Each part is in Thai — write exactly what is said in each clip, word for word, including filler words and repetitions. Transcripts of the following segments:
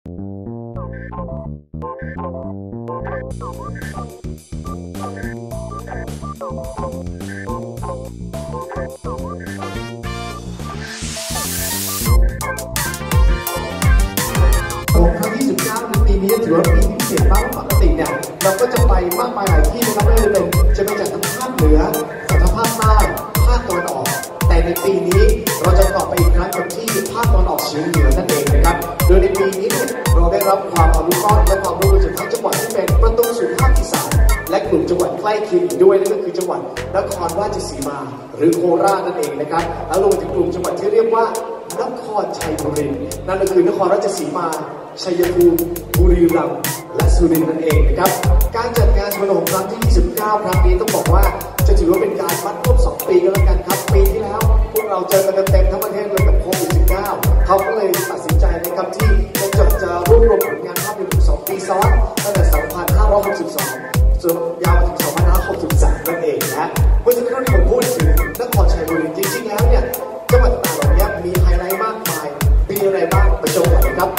นี้ถือว่าปีที่พิเศษมากปกติเนี่ยเราก็จะไปมากมายหลายที่นะครับไม่ว่าจะเป็นจะไปจากทางภาคเหนือจากทางภาคใต้ภาคตะวันออกแต่ในปีนี้เราจะกลับไปอีกครั้งกับที่ภาคตะวันออกเฉียงเหนือนั่นเองนะครับโดยในปีนี้เนี่ยเราได้รับความอนุเคราะห์และความร่วมมือจากทั้งจังหวัดที่เป็นประตูสู่ภาคอีสานและกลุ่มจังหวัดใกล้เคียงอีกด้วยนั่นก็คือจังหวัดนครราชสีมาหรือโคราชนั่นเองนะครับแล้วรวมถึงกลุ่มจังหวัดที่เรียกว่านครชัยบุรีนั่นก็คือนครราชสีมาชัยภูมิบุรีรัมย์และสุรินทร์นั่นเองนะครับการจัดงานสุวรรณหงส์ครั้งที่ยี่สิบเก้าครั้งนี้ต้องบอกว่าจะถือว่าเป็นการมัดรวบสองปีกันแล้วกันครับปีที่แล้วพวกเราเจอกันเต็มทั้งประเทศเลยกับโควิด สิบเก้า เขาก็เลยตัดสินใจนะครับที่จะจัดจะรวบรวมผลงานภาพยนตร์สองปีซ้อนตั้งแต่ สองพันห้าร้อยหกสิบสอง จนยาวถึง สองพันห้าร้อยหกสิบสาม นั่นเองนะเมื่อสักครู่ที่ผมพูดถึงนครชัยบุรีจริงๆแล้วเนี่ยจังหวัดต่างๆเหล่านี้มีไฮไลท์มากมายมีอะไรบ้างไปชมกันนะครับ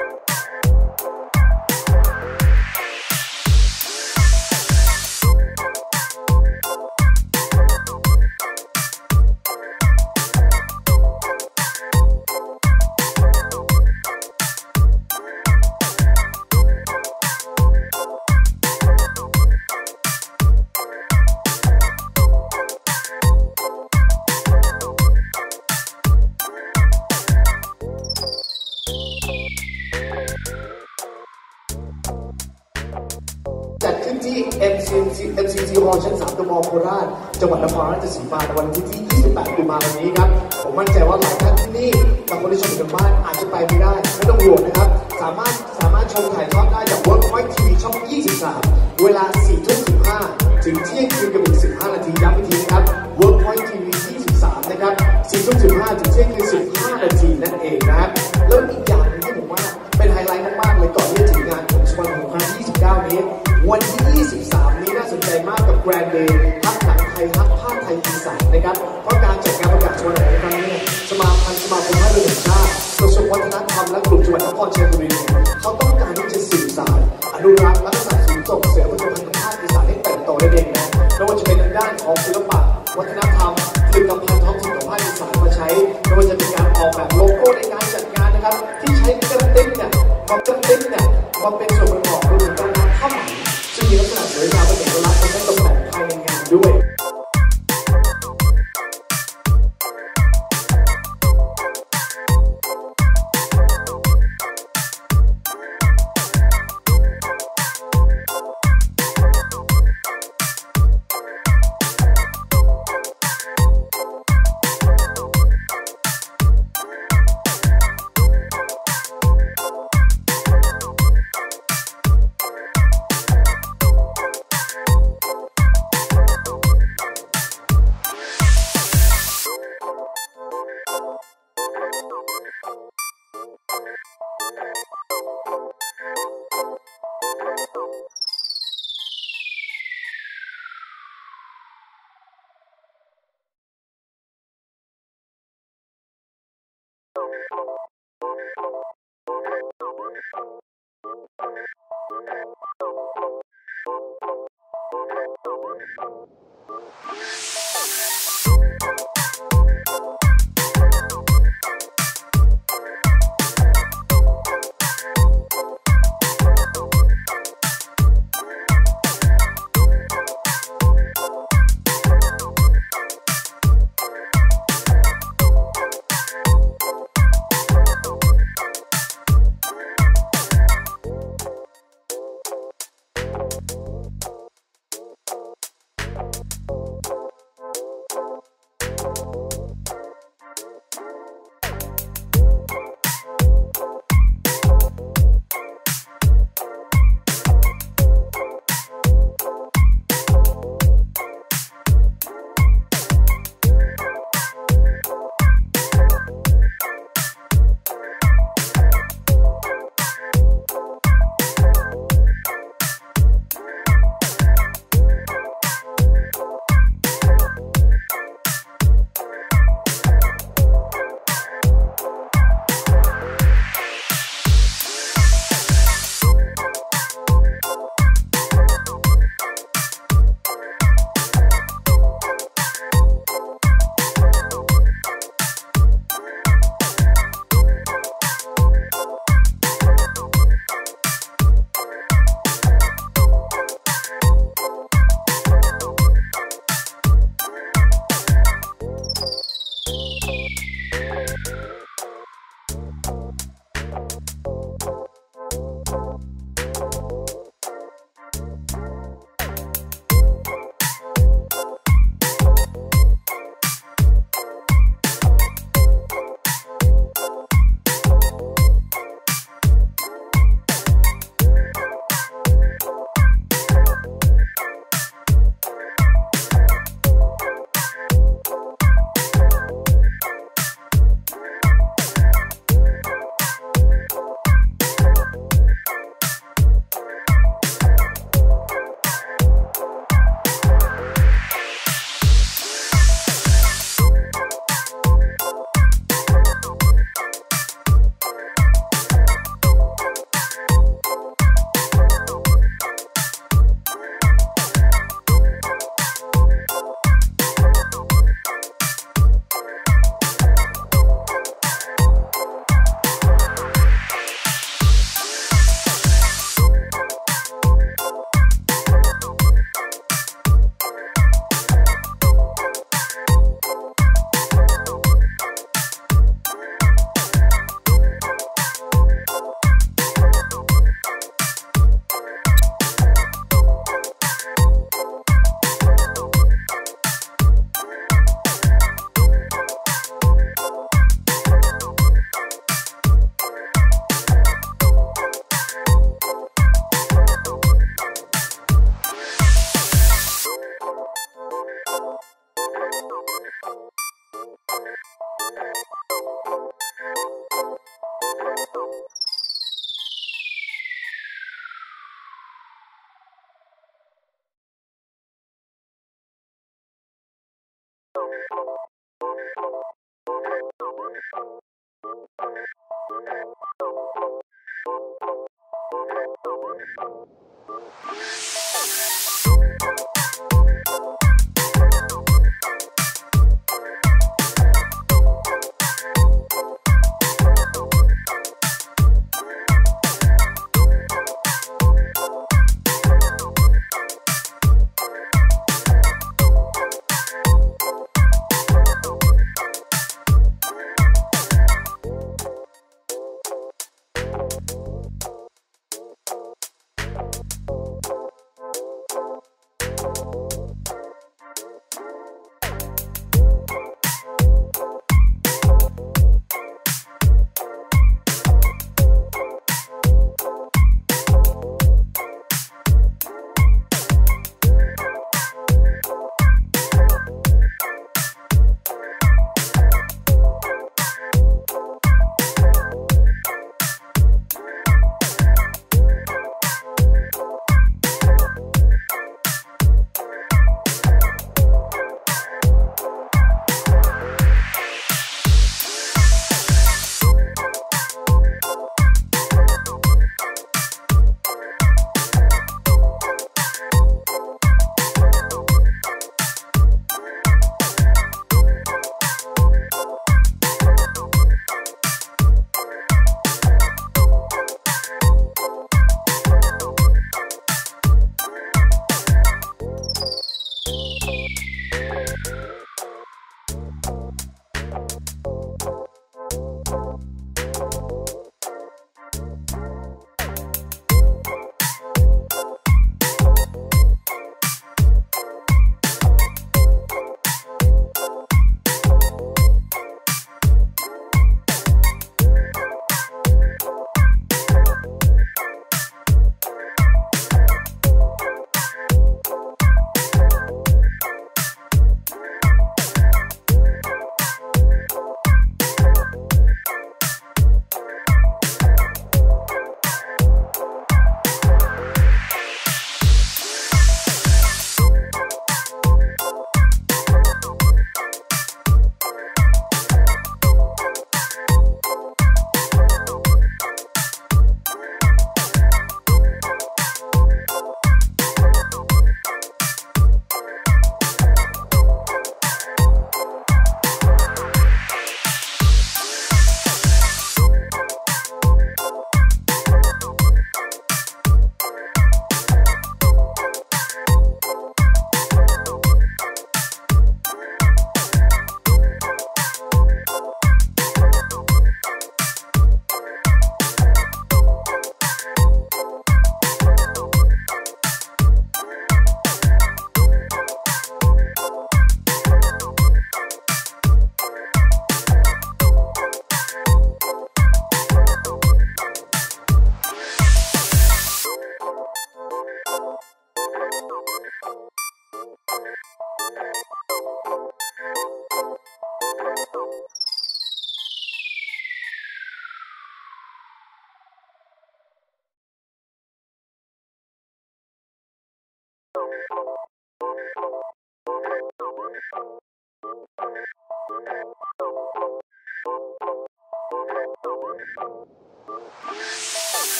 จัดขึ้นที่ เอ็ม ซี ซี เอ็ม ซี ซี Hall ชั้น สาม ตม โคราชจังหวัดนครราชสีมาในวันที่ ยี่สิบแปด กุมภาพันธ์นี้ครับผมมั่นใจว่าหลายท่านที่นี่บางคนที่ชมอยู่ทางบ้านอาจจะไปไม่ได้ไม่ต้องห่วงนะครับสามารถสามารถชมถ่ายทอดได้จาก WORKPOINT ที วี ช่อง ยี่สิบสาม เวลา สี่ทุ่มสิบห้า ถึงเที่ยงคืนกับอีกสิบห้านาทีย้ำอีกทีนะครับ WORKPOINT ที วี ยี่สิบสาม นะครับ สี่ทุ่มสิบห้า ถึงเที่ยงคืนสิบห้านาทีนั่นเองนะครับแล้วอีกอย่างนึงที่ผมว่าเป็นไฮไลท์มากๆเลยก่อนที่จะถึงงานของสุวรรณหงส์ครั้งที่ยี่สิบเก้านี้วันที่ยี่สิบสามนี้น่าสนใจมากกับแกรนด์เดย์ทักหนังไทยทักภาคไทยอีสานนะครับเพราะการจัดงานประกาศสุวรรณหงส์ครั้งนี้สมาพันธ์สมาคมภาพยนตร์แห่งชาติกระทรวงวัฒนธรรมและกลุ่มจังหวัดนครชัยบุรีเขาต้องการที่จะสื่อสารอนุรักษ์และสนับสนุนส่งเสริมวัฒนธรรมภาคอีสานให้เติบโตได้เด่นนะไม่ว่าจะเป็นทางด้านของศิลปะวัฒนธรรมผลิตภัณฑ์ท้องถิ่นของภาคอีสานมาใช้ไม่ว่าจะเป็นการออกแบบโลโก้ในการจัดงานนะครับที่ใช้กระติ๊บเนี่ยความกระติ๊บเนี่ยความเป็นส่วนประกอบรวมถึงการทำผ้าไหมซึ่งมีลักษณะสวยงามเป็นเอกลักษณ์และใช้ตกแต่งภายในงานด้วย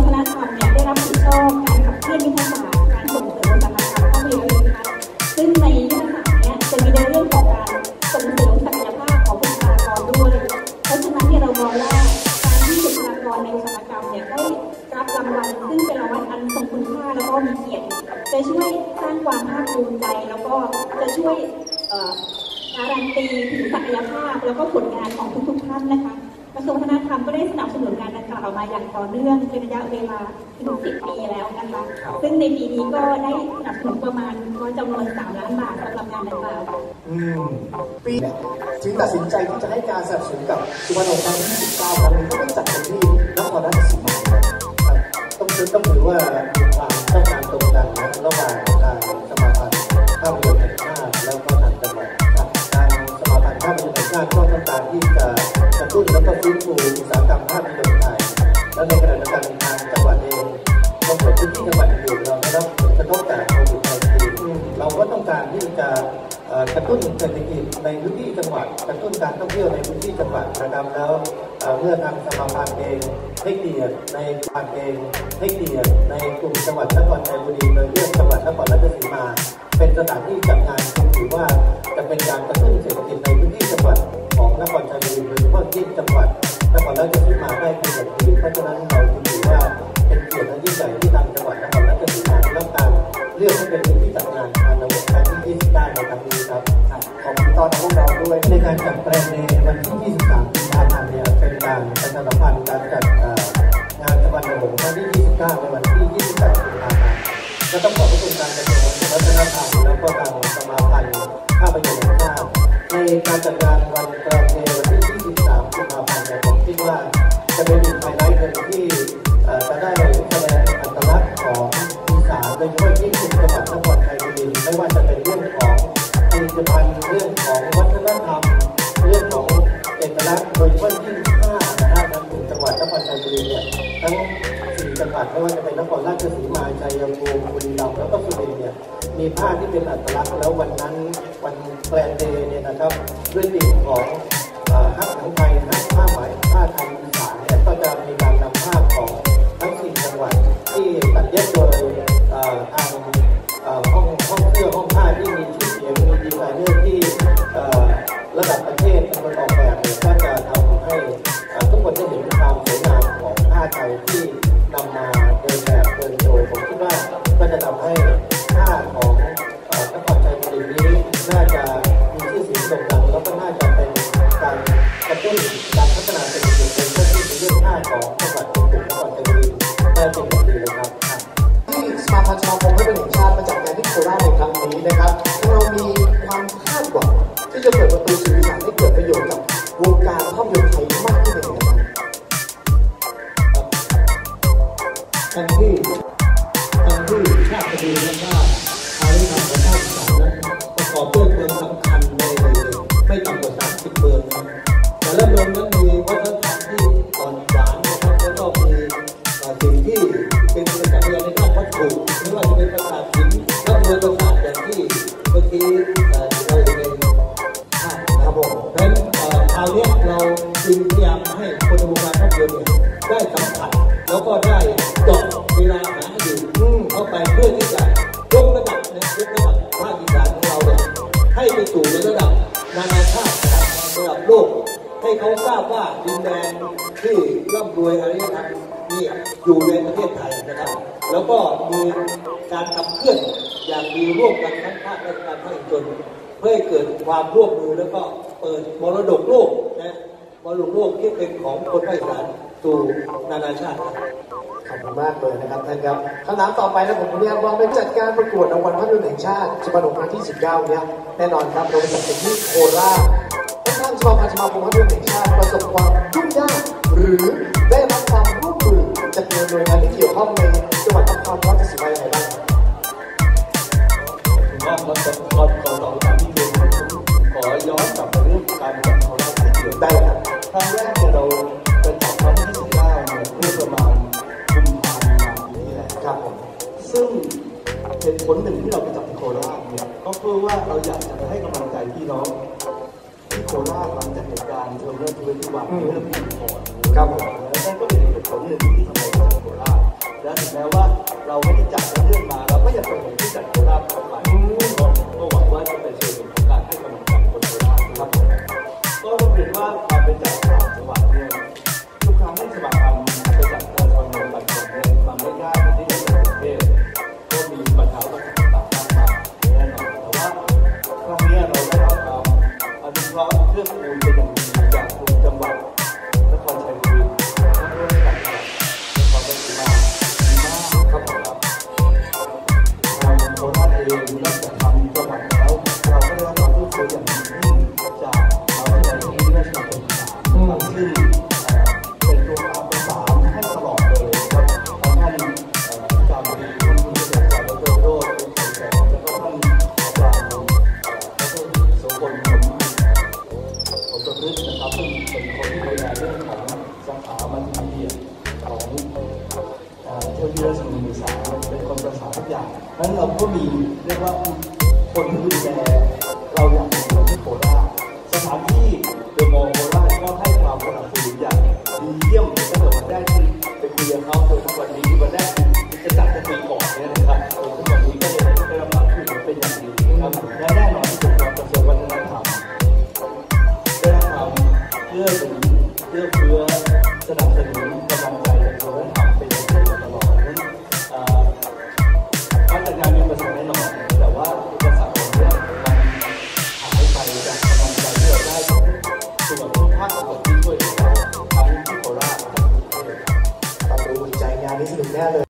ฒนธรรมเนี่ยได้รับผิดชอบการขับเคลื่อนยุทธศาสตร์การส่งเสริมอุตสาหกรรมภาพยนตร์นะคะซึ่งในยุทธศาสตร์เนี้ยจะมีในเรื่องของการส่งเสริมศักยภาพของบุคลากรด้วยเพราะฉะนั้นเนี่ยเรามองว่าการที่บุคลากรในอุตสาหกรรมเนี่ยได้รับรางวัลซึ่งเป็นรางวัลอันทรงคุณค่าแล้วก็มีเกียรติจะช่วยสร้างความภาคภูมิใจแล้วก็จะช่วยการันตีถึงศักยภาพแล้วก็ผลงานของทุกๆท่านนะคะกระทรวงวัฒนธรรมก็ได้สนับสนุนงานดังกล่าวมาอย่างต่อเนื่องเป็นระยะเวลาถึงสิบปีแล้วนะคะซึ่งในปีนี้ก็ได้สนับสนุนประมาณจำนวนสามล้านบาทสำหรับงานดังกล่าวอืมปีเนี่ยจึงตัดสินใจที่จะให้การสนับสนุนกับสุวรรณหงส์ครั้งที่สิบเก้าครั้งนี้ก็ได้จัดกันที่นครราชสีมาต้องถือต้องถือว่ามีความต้องการตรงกันนะระหว่างทางสมาพันธ์ภาพยนตร์แห่งชาติแล้วก็ทางจังหวัดทางสมาพันธ์ภาพยนตร์แห่งชาติก็ต้องการที่จะกระตุ้นและก็ฟื้นฟูอุตสาหกรรมภาพยนตร์ไทยและในขณะเดียวกันทางจังหวัดเองก็เหมือนพื้นที่จังหวัดอื่นเราได้รับผลกระทบจากโควิด สิบเก้า เราก็ต้องการที่จะกระตุ้นเศรษฐกิจในพื้นที่จังหวัดกระตุ้นการท่องเที่ยวในพื้นที่จังหวัดนะครับแล้วเมื่อทางสมาพันธ์เองให้เกียรติในพันธ์เองให้เกียรติในกลุ่มจังหวัดนครชัยบุรีโดยเลือกจังหวัดนครราชสีมาเป็นสถานที่จัดงานถือว่าจะเป็นการกระตุ้นเศรษฐกิจในพื้นที่จังหวัดของนครชัยบุรีโดยเฉพาะที่จังหวัดนครราชสีมาได้เป็นอย่างดีเพราะฉะนั้นเราถือว่าเป็นเกียรติและยิ่งใหญ่ที่ทางจังหวัดนครราชสีมาได้รับการเลือกให้เป็นพื้นที่จัดงานงานระบบครั้งที่ยี่สิบเก้าในครั้งนี้ครับขอบคุณตอนพวกเราด้วยในการจัดแปลงในวันที่ยี่สิบสามกุมภาพันธ์เนี่ยเป็นการประชาสัมพันธ์การจัดงานสุวรรณหงส์ครั้งที่ยี่สิบเก้าในวันที่ยี่สิบแปดกุมภาพันธ์ก็ต้องขอบคุณการกระทรวงวัฒนธรรมแล้วก็ทางสมาพันธ์ภาพยนตร์แห่งชาติในการจัดงานวันแปลงในวันที่ยี่สิบสามกุมภาพันธ์เนี่ยผมคิดว่าจะเป็นอีกไฮไลท์หนึ่งที่จะได้แสดงอัตลักษณ์ของอีสานโดยเฉพาะที่จังหวัดนครชัยบุรีไม่ว่าจะเป็นเรื่องของผลิตภัณฑ์เรื่องของวัฒนธรรมเรื่องของเอกลักษณ์โดยเฉพาะที่ผ้านะฮะทั้งจังหวัดนครชัยบุรีเนี่ยทั้งสี่จังหวัดไม่ว่าจะเป็นนครราชสีมาชัยภูมิบุรีรัมย์แล้วก็สุรินทร์เนี่ยมีผ้าที่เป็นอัตลักษณ์แล้ววันนั้นวันแกรนด์เดย์เนี่ยนะครับด้วยธีมของฮักของไทยฮักผ้าไหมผ้าไทยอีสานเนี่ยก็จะมีการนำผ้าของทั้งสี่จังหวัดที่ตัดเย็บโดยทางห้องห้องเสื้อห้องผ้าที่มีชื่อเสียงมีดีไซเนอร์ที่ระดับประเทศเป็นคนออกแบบเนี่ยก็จะทำให้ทุกคนได้เห็นความสวยงามของผ้าไทยที่นำมาเดินแบบเดินโชว์ผมคิดว่าก็จะทำให้ผ้าของนครชัยบุรีนี้น่าจะมีชื่อเสียงโด่งดังแล้วก็น่าจะเป็นการกระตุ้นการพัฒนาเศรษฐกิจเป็นเรื่องผ้าของจังหวัดกลุ่มนครชัยบุรีได้เป็นอย่างดีเลยครับที่สมาพันธ์สมาคมภาพยนตร์แห่งชาติมาจัดงานที่โคราชในครั้งนี้นะครับเรามีความคาดหวังที่จะเปิดประตูสู่อีสานให้เกิดประโยชน์กับวงการภาพยนตร์ไทยมากขึ้นในอนาคตทั้งที่ทั้งที่ชาติดีและว่าอาริธรรมของภาคอีสานนั้นประกอบด้วยเมืองสำคัญในไม่ต่ำกว่าสามสิบเมืองแต่ละเมืองนั้นมีวัฒนธรรมที่อ่อนหวานนะครับแล้วก็มีสิ่งที่เป็นประจักษ์พยานในด้านวัตถุไม่ว่าจะเป็นประสาทหินและเมืองประสาทอย่างที่เมื่อกี้เราเห็นในภาพนะครับผมเพราะฉะนั้นคราวนี้เราจึงพยายามให้คนในวงการภาพยนตร์ได้สัมผัสแล้วก็ได้เจาะเวลาหาอยู่เข้าไปเพื่อที่จะยกระดับนะยกระดับภาคอีสานของเราเนี่ยให้ไปสู่ในระดับนานาชาติระดับโลกให้เขาทราบว่าดินแดนที่ร่ำรวยอารยธรรมนี่อยู่ในประเทศไทยนะครับแล้วก็มีการขับเคลื่อนอย่างดีร่วมกันทั้งภาคราชการภาคเอกชนเพื่อให้เกิดความร่วมมือแล้วก็เปิดมรดกโลกนะมรดกโลกที่เป็นของคนภาคอีสานสู่นานาชาติขอบคุณมากเลยนะครับท่านครับคำถามต่อไปนะผมเรียกว่าเป็นจัดการประกวดรางวัลภาพยนตร์แห่งชาติสุวรรณหงส์ครั้งที่สิบเก้าเนี่ยแน่นอนครับเราจะจัดที่โคราชทางสมาพันธ์สมาคมภาพยนตร์แห่งชาติประสบความยุ่งยากหรือได้รับความร่วมมือจากหน่วยงานที่เกี่ยวข้องในจังหวัดนครราชสีมาอย่างไรบ้างผมว่าก่อนก่อนก่อนตอบคำถามที่เกี่ยวกับขอย้อนกลับไปเรื่องการจัดโคราชที่เกี่ยวได้ครับครั้งแรกเนี่ยเราจะจัดครั้งที่สิบเก้าเนี่ยเมื่อประมาณกุมภาพันธ์ปีที่แล้วครับผมซึ่งเหตุผลหนึ่งที่เราไปจัดที่โคราชเนี่ยก็เพื่อว่าเราอยากจะให้กำลังใจพี่น้องที่โคราชหลังจากเหตุการณ์เทอร์เนอร์ทเวนตี้วันเริ่มมีผลครับผมและนั่นก็เป็นเหตุผลหนึ่งที่ทำให้จัดโคราชทวีราชมณีสารเป็นคนประสานทุกอย่างนั้นเราก็มีเรียกว่าคนที่ดูแลเราอย่างดีที่โคราชสถานที่เดอะมอลล์โคราชก็ให้ความสนับสนุนอย่างดีเยี่ยมตั้งแต่วันแรกที่ไปคุยกับเขาจนถึงวันนี้ที่